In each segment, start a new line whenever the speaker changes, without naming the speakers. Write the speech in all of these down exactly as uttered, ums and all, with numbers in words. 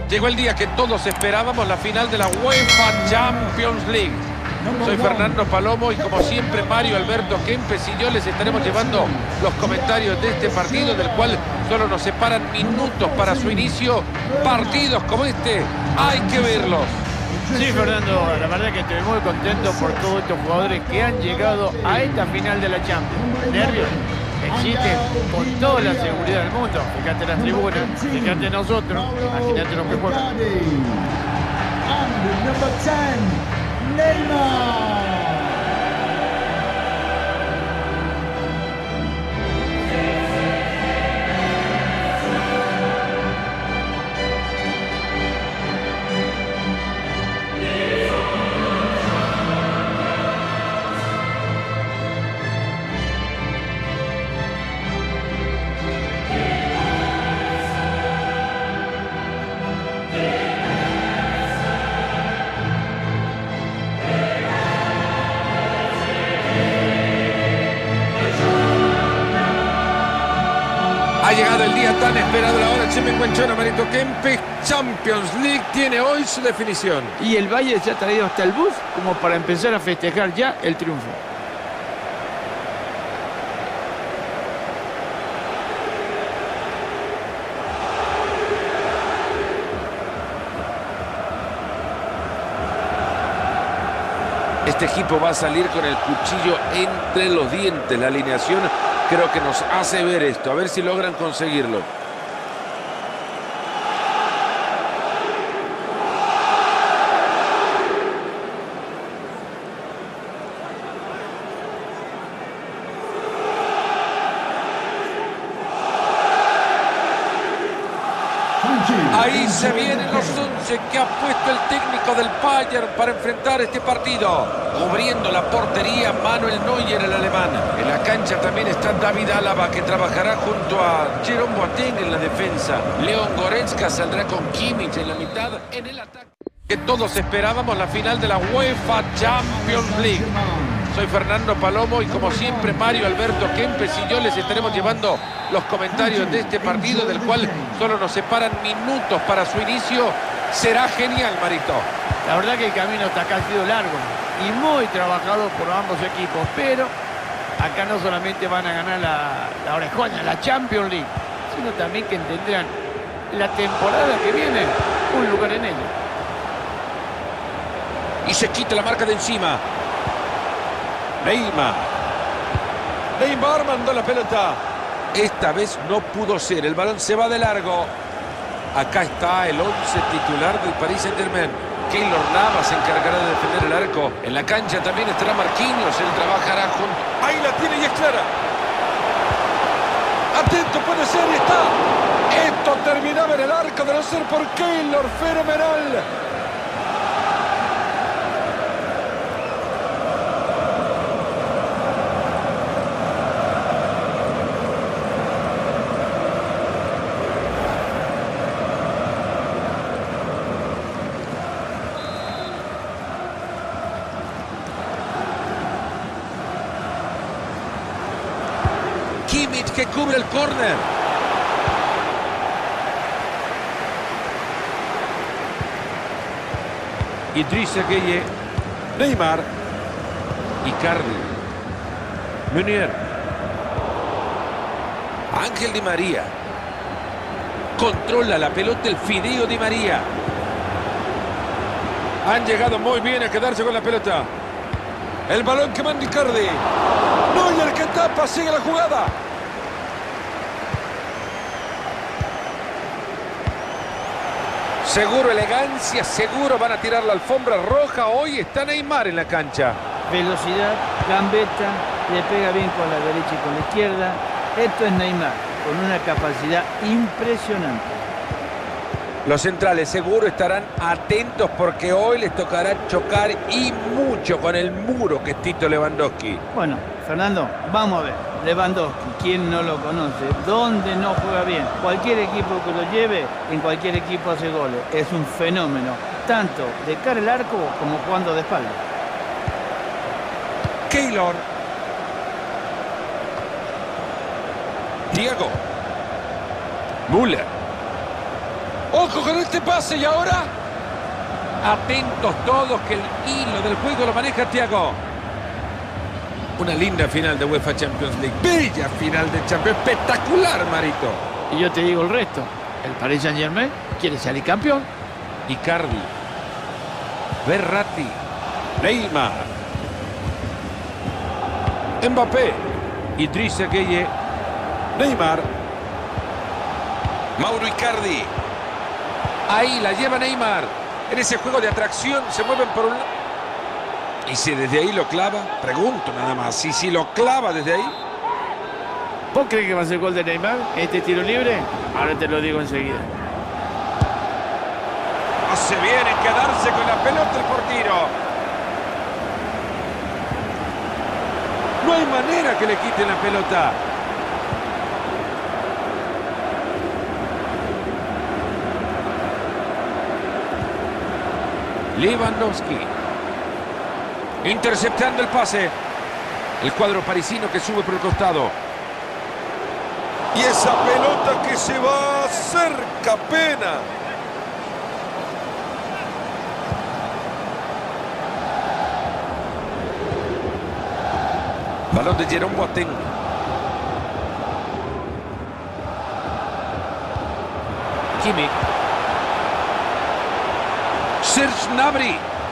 Llegó el día que todos esperábamos, la final de la UEFA Champions League. Soy Fernando Palomo y como siempre Mario Alberto Kempes y yo les estaremos llevando los comentarios de este partido, del cual solo nos separan minutos para su inicio. Partidos como este hay que verlos.
Sí, Fernando, la verdad que estoy muy contento por todos estos jugadores que han llegado a esta final de la Champions. Nervios existen con toda la seguridad del mundo. Fíjate las tribunas, fíjate nosotros, imagínate lo que juegan.
Neymar.
Ha llegado el día tan esperado, la hora Chimenguenchona, Marito Kempes. Champions League tiene hoy su definición.
Y el Valle se ha traído hasta el bus como para empezar a festejar ya el triunfo.
Este equipo va a salir con el cuchillo entre los dientes. La alineación creo que nos hace ver esto. A ver si logran conseguirlo. Ahí se vienen los once que ha puesto el técnico del Bayern para enfrentar este partido. Cubriendo la portería, Manuel Neuer, el alemán. En la cancha también está David Alaba, que trabajará junto a Jerome Boateng en la defensa. Leon Goretzka saldrá con Kimmich en la mitad. En el ataque que todos esperábamos, la final de la UEFA Champions League. Soy Fernando Palomo y como siempre Mario Alberto Kempes y yo les estaremos llevando los comentarios de este partido, del cual solo nos separan minutos para su inicio. Será genial, Marito.
La verdad que el camino hasta acá ha sido largo y muy trabajado por ambos equipos, pero acá no solamente van a ganar la, la orejona, la Champions League, sino también que tendrán la temporada que viene un lugar en ella.
Y se quita la marca de encima. Neymar. Neymar mandó la pelota. Esta vez no pudo ser. El balón se va de largo. Acá está el once titular del Paris Saint-Germain. Keylor Navas se encargará de defender el arco. En la cancha también estará Marquinhos. Él trabajará junto. Ahí la tiene y es clara. Atento, puede ser y está. Esto terminaba en el arco de no ser por Keylor. Fenomenal. Kimmich que cubre el córner. Idrissa Gueye. Neymar. Icardi. Meunier. Ángel Di María. Controla la pelota el Fideo Di María. Han llegado muy bien a quedarse con la pelota. El balón que manda Icardi. Neuer que tapa, sigue la jugada. Seguro elegancia, seguro van a tirar la alfombra roja. Hoy está Neymar en la cancha.
Velocidad, gambeta, le pega bien con la derecha y con la izquierda. Esto es Neymar, con una capacidad impresionante.
Los centrales seguro estarán atentos porque hoy les tocará chocar y mucho con el muro que es Tito Lewandowski.
Bueno, Fernando, vamos a ver. Lewandowski, ¿quién no lo conoce? ¿Dónde no juega bien? Cualquier equipo que lo lleve, en cualquier equipo hace goles. Es un fenómeno, tanto de cara al arco como jugando de espalda.
Keylor. Thiago. Müller. Ojo con este pase y ahora. Atentos todos que el hilo del juego lo maneja Thiago. Una linda final de UEFA Champions League. Bella final de Champions. Espectacular, Marito.
Y yo te digo el resto. El Paris Saint-Germain quiere salir campeón.
Icardi. Verratti. Neymar. Mbappé. Idrissa Gueye. Neymar. Mauro Icardi. Ahí la lleva Neymar. En ese juego de atracción se mueven por un lado. ¿Y si desde ahí lo clava? Pregunto nada más. ¿Y si lo clava desde ahí?
¿Vos crees que va a ser gol de Neymar este tiro libre? Ahora te lo digo enseguida.
Hace bien en quedarse con la pelota el portero. No hay manera que le quiten la pelota. Lewandowski. Interceptando el pase. El cuadro parisino que sube por el costado. Y esa pelota que se va cerca apenas. Balón de Jerome Boateng. Kimmich. Serge Gnabry.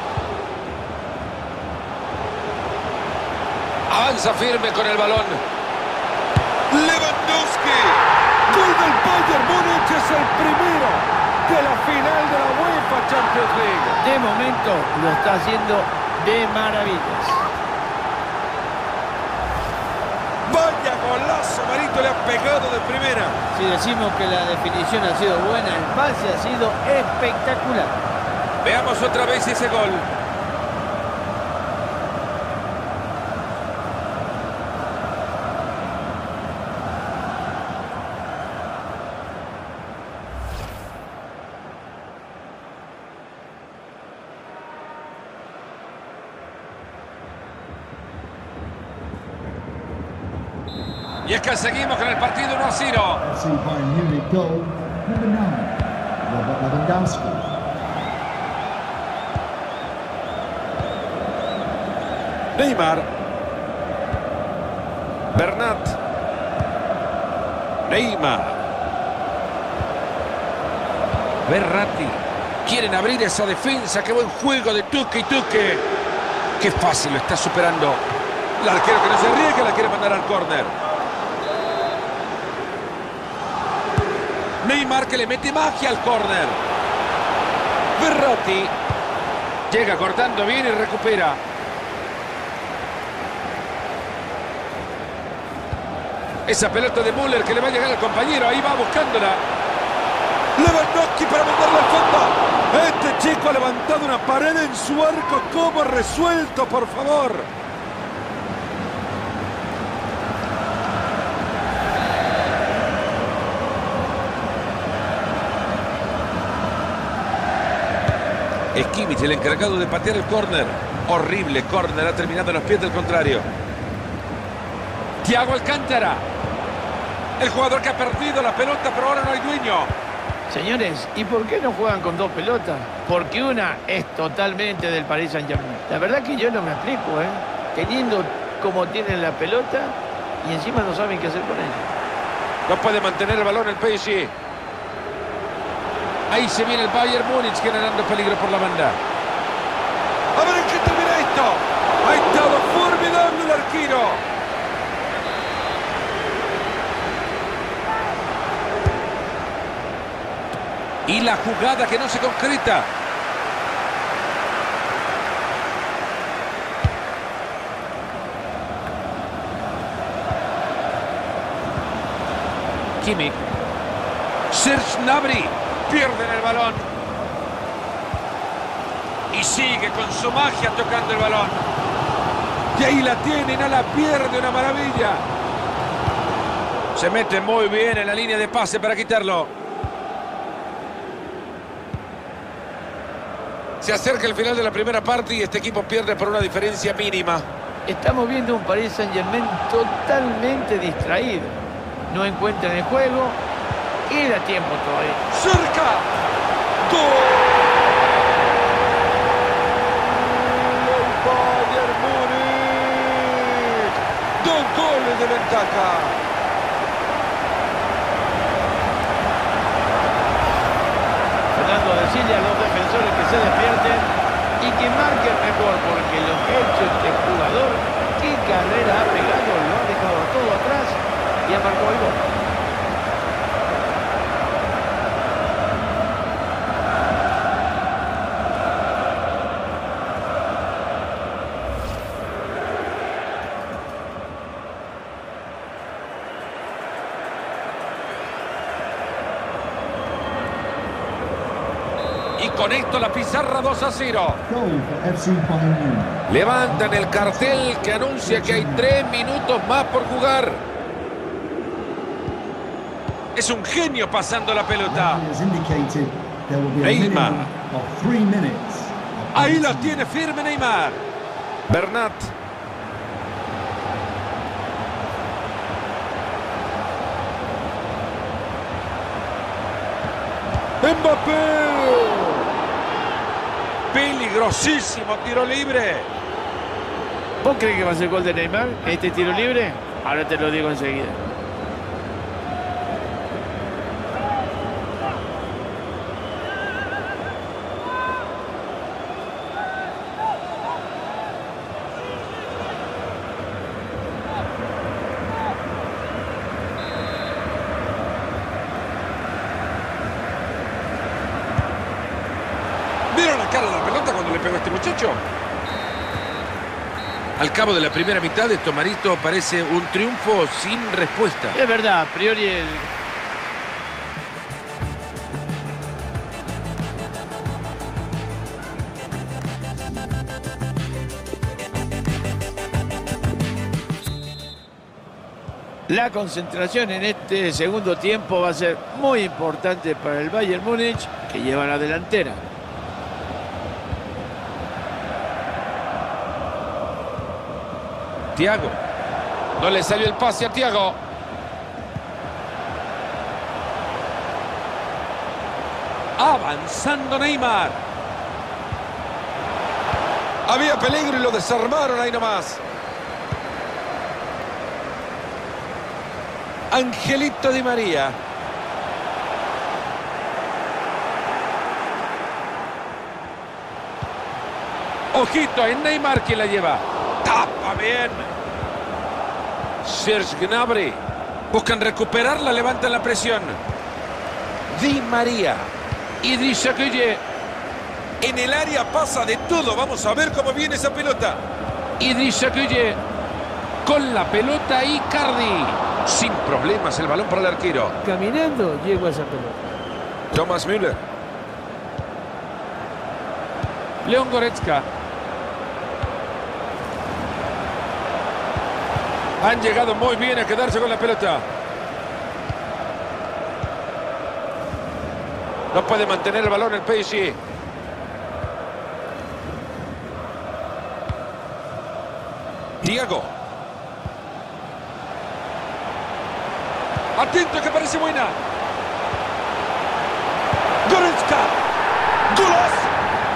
Avanza firme con el balón. Lewandowski. Gol del Bayern Múnich, es el primero de la final de la UEFA Champions League.
De momento lo está haciendo de maravillas.
Vaya golazo, Marito, le ha pegado de primera.
Si decimos que la definición ha sido buena, el pase ha sido espectacular.
Veamos otra vez ese gol. Y es que seguimos con el partido uno a cero.
Bayern Munich goal, number nine, Robert Lewandowski.
Neymar. Bernat. Neymar. Verratti. Quieren abrir esa defensa. Qué buen juego de Tuque y Tuque. Qué fácil lo está superando. El arquero que no se arriesga la quiere mandar al córner. Neymar que le mete magia al córner. Verratti. Llega cortando bien y recupera. Esa pelota de Müller que le va a llegar al compañero. Ahí va buscándola. Lewandowski para mandarla al fondo. Este chico ha levantado una pared en su arco. ¿Cómo resuelto, por favor? Es Kimmich el encargado de patear el córner. Horrible córner, ha terminado en los pies del contrario. Thiago Alcántara. El jugador que ha perdido la pelota, pero ahora no hay dueño.
Señores, ¿y por qué no juegan con dos pelotas? Porque una es totalmente del Paris Saint-Germain. La verdad que yo no me explico, ¿eh? Teniendo como tienen la pelota y encima no saben qué hacer con ella.
No puede mantener el balón el P S G. Ahí se viene el Bayern Múnich generando peligro por la banda. A ver en qué termina esto. Ha estado formidable el arquero. Y la jugada que no se concreta. Kimmich. Serge Gnabry. Pierden el balón. Y sigue con su magia tocando el balón. Y ahí la tiene, no la pierde, una maravilla. Se mete muy bien en la línea de pase para quitarlo. Se acerca el final de la primera parte y este equipo pierde por una diferencia mínima.
Estamos viendo un Paris Saint-Germain totalmente distraído. No encuentran el juego. Queda tiempo todavía.
¡Cerca! saca.
Fernando, decirle a los defensores que se despierten y que marquen mejor, porque lo que ha hecho este jugador, qué carrera ha pegado, lo ha dejado todo atrás y ha marcado el gol.
Y con esto la pizarra dos a cero.
Goal for F C Bayern Munich.
Levantan el cartel que anuncia que hay tres minutos más por jugar. Es un genio pasando la pelota.
Referee has indicated there will be a
Neymar.
minimum of three minutes. of
Ahí la
penalty.
tiene firme Neymar. Bernat. Mbappé. Peligrosísimo tiro libre.
¿Vos crees que va a ser gol de Neymar este tiro libre? Ahora te lo digo enseguida.
¿Vieron la cara de la pelota cuando le pegó a este muchacho? Al cabo de la primera mitad, esto, Marito, parece un triunfo sin respuesta.
Es verdad, a priori el... La concentración en este segundo tiempo va a ser muy importante para el Bayern Múnich, que lleva la delantera.
Thiago. No le salió el pase a Thiago. Avanzando Neymar. Había peligro y lo desarmaron ahí nomás. Angelito Di María. Ojito, es Neymar quien la lleva. Tapa bien. Serge Gnabry. Buscan recuperarla, levantan la presión. Di María. Idrissa Gueye. En el área pasa de todo. Vamos a ver cómo viene esa pelota. Idrissa Gueye. Con la pelota Icardi. Sin problemas el balón para el arquero.
Caminando llegó a esa pelota.
Thomas Müller. León Goretzka. Han llegado muy bien a quedarse con la pelota. No puede mantener el balón el P S G. Thiago. Atento que parece buena. Goretzka. ¡Golazo!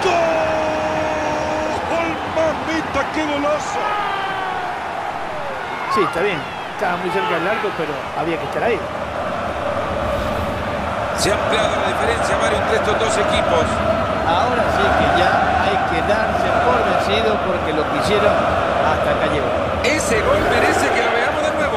¡Gol! ¡Mamita, qué golazo!
Sí, está bien. Estaba muy cerca del arco, pero había que estar ahí.
Se ha ampliado la diferencia, Mario, entre estos dos equipos.
Ahora sí que ya hay que darse por vencido porque lo que hicieron hasta acá llegó.
Ese gol merece que lo veamos de nuevo.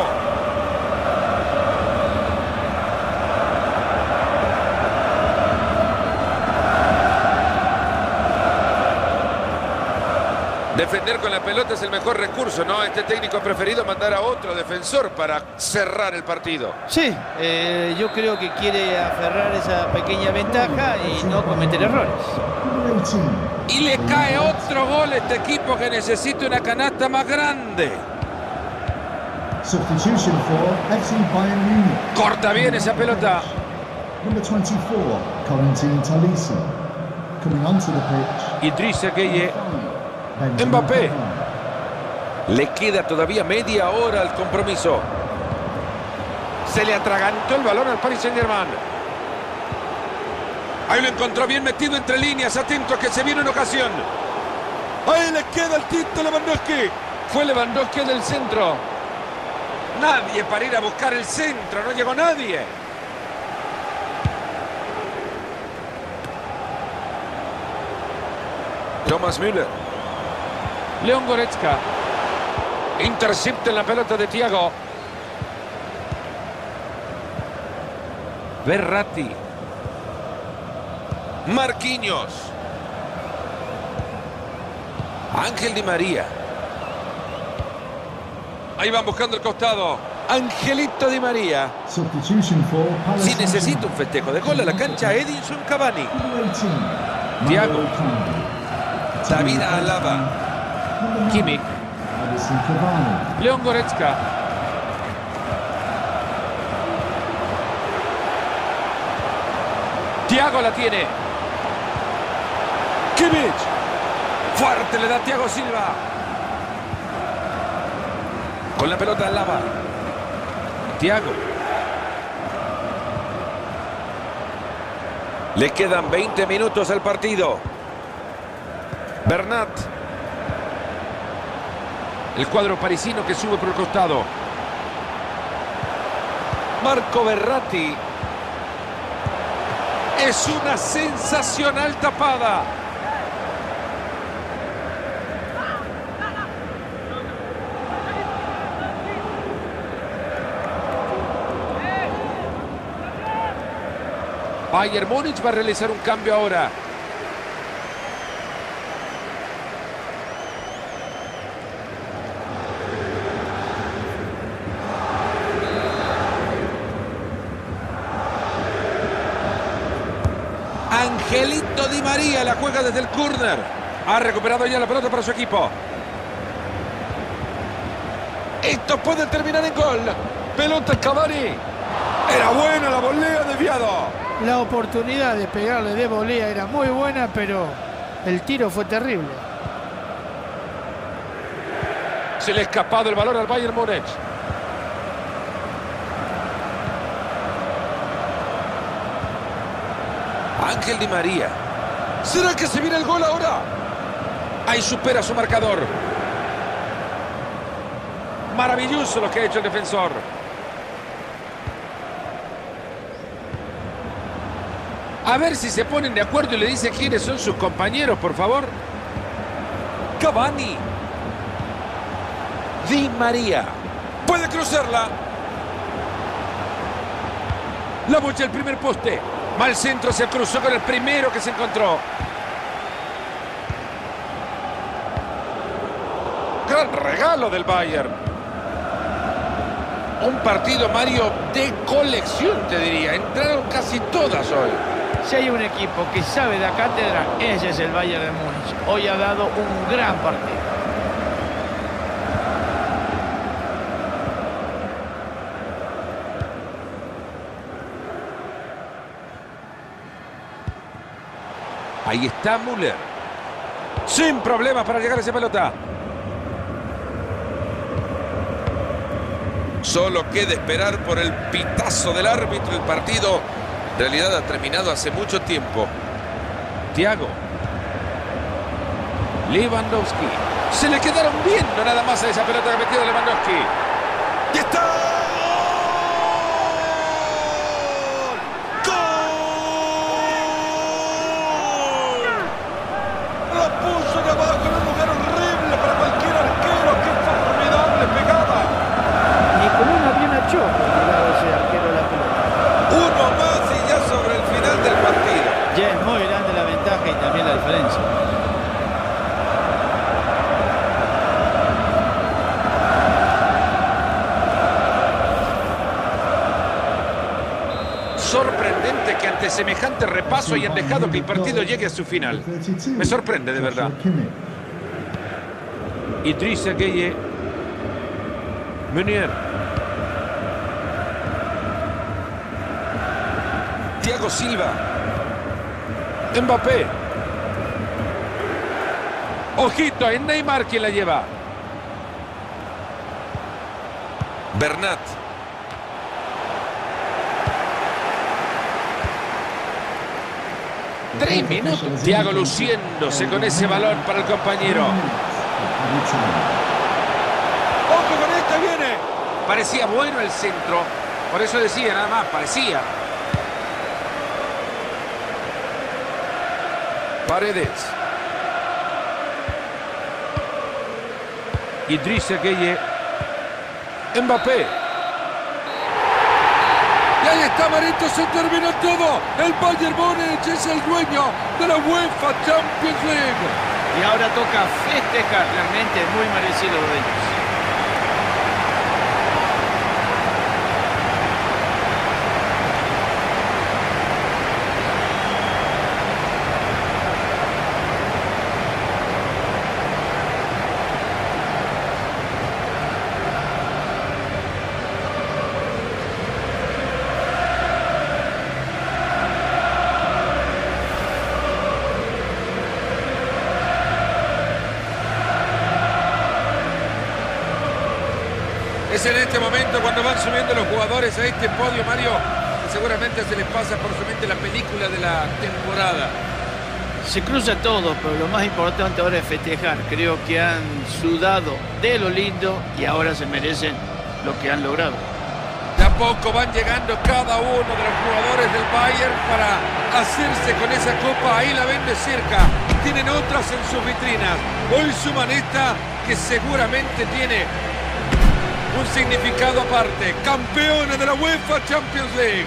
Defender con la pelota es el mejor recurso, ¿no? Este técnico ha preferido mandar a otro defensor para cerrar el partido.
Sí, eh, yo creo que quiere aferrar esa pequeña ventaja y no cometer errores.
Number eighteen.
Y le cae otro gol a este equipo que necesita una canasta más grande.
Substitution for F C Bayern Munich.
Corta bien esa pelota.
Number twenty-four, Corentin Tolisso. Coming onto the pitch.
Idrissa Gueye.
Benjamin
Mbappé.
Pavard.
Le queda todavía media hora al compromiso. Se le atragantó el balón al Paris Saint-Germain. Ahí lo encontró bien metido entre líneas. Atento a que se viene una ocasión. Ahí le queda el Tito Lewandowski. Fue Lewandowski del centro. Nadie para ir a buscar el centro, no llegó nadie. Thomas Müller.
León Goretzka.
Intercepta en la pelota de Thiago. Verratti. Marquinhos. Ángel Di María. Ahí van buscando el costado. Angelito Di María.
Substitution for Palace.
Si necesita un festejo de gol a la cancha, Edinson Cavani.
eighteen.
Thiago.
Mario
David Alaba.
Number nine,
Kimmich.
Edinson Cavani.
León Goretzka.
Thiago la tiene. Kimmich. Fuerte le da Thiago Silva. Con la pelota Alaba. Thiago. Le quedan veinte minutos al partido. Bernat. El cuadro parisino que sube por el costado. Marco Verratti. Es una sensacional tapada. Bayern Múnich va a realizar un cambio ahora. Angelito Di María la juega desde el córner. Ha recuperado ya la pelota para su equipo. Esto puede terminar en gol. Pelota Cavani. Era buena la volea, desviado.
La oportunidad de pegarle de volea era muy buena, pero el tiro fue terrible.
Se le ha escapado el balón al Bayern Múnich. Ángel Di María. ¿Será que se viene el gol ahora? Ahí supera su marcador. Maravilloso lo que ha hecho el defensor. A ver si se ponen de acuerdo y le dice quiénes son sus compañeros, por favor. Cavani. Di María. Puede cruzarla. La bocha el primer poste. Mal centro, se cruzó con el primero que se encontró. Gran regalo del Bayern. Un partido, Mario, de colección, te diría. Entraron casi todas hoy.
Si hay un equipo que sabe de cátedra, ese es el Bayern de Múnich. Hoy ha dado un gran partido.
Ahí está Müller. Sin problemas para llegar a esa pelota. Solo queda esperar por el pitazo del árbitro. El partido en realidad ha terminado hace mucho tiempo. Thiago. Lewandowski. Se le quedaron viendo nada más a esa pelota que metió Lewandowski. ¡Y está! Sorprendente que ante semejante repaso hayan dejado que el partido llegue a su final. Me sorprende de verdad. Idrissa Gueye. Meunier. Thiago Silva. Mbappé. Ojito, es Neymar quien la lleva. Bernat. Tres minutos. Thiago luciéndose con ese balón para el compañero. Ojo con esta, viene. Parecía bueno el centro. Por eso decía, nada más, parecía. Paredes. Idrissa Gueye. Mbappé. Y ahí está, Marito, se terminó todo. El Bayern Múnich es el dueño de la UEFA Champions League.
Y ahora toca festejar, realmente muy merecido lo de ellos.
Es en este momento cuando van subiendo los jugadores a este podio, Mario, que seguramente se les pasa por su mente la película de la temporada.
Se cruza todo, pero lo más importante ahora es festejar. Creo que han sudado de lo lindo y ahora se merecen lo que han logrado.
De a poco van llegando cada uno de los jugadores del Bayern para hacerse con esa copa. Ahí la ven de cerca. Tienen otras en sus vitrinas. Hoy suman esta que seguramente tiene un significado aparte. Campeones de la UEFA Champions League.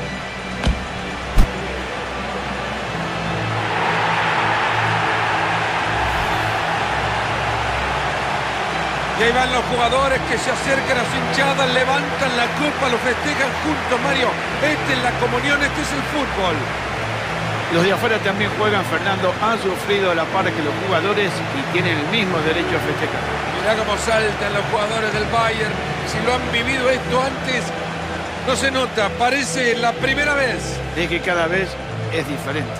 Y ahí van los jugadores que se acercan a su hinchada, levantan la copa, lo festejan juntos, Mario. Esta es la comunión, este es el fútbol.
Los de afuera también juegan, Fernando. Han sufrido a la par que los jugadores y tienen el mismo derecho a festejar.
Mirá cómo saltan los jugadores del Bayern. Si lo han vivido esto antes, no se nota. Parece la primera vez.
Es que cada vez es diferente.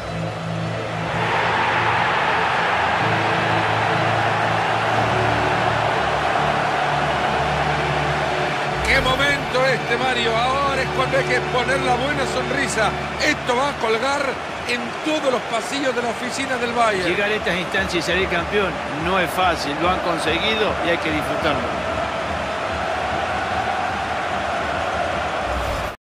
¡Qué momento este, Mario! Ahora es cuando hay que poner la buena sonrisa. Esto va a colgar en todos los pasillos de la oficina del Bayern.
Llegar a estas instancias y salir campeón no es fácil. Lo han conseguido y hay que disfrutarlo.